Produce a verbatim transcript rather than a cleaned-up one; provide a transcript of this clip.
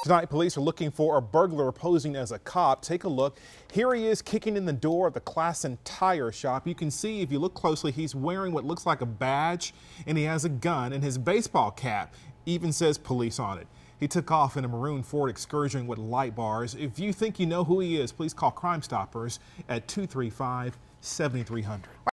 Tonight, police are looking for a burglar posing as a cop. Take a look. Here he is kicking in the door of the Class and Tire shop. You can see, if you look closely, he's wearing what looks like a badge, and he has a gun, and his baseball cap even says police on it. He took off in a maroon Ford Excursion with light bars. If you think you know who he is, please call Crime Stoppers at two three five, seven three zero zero.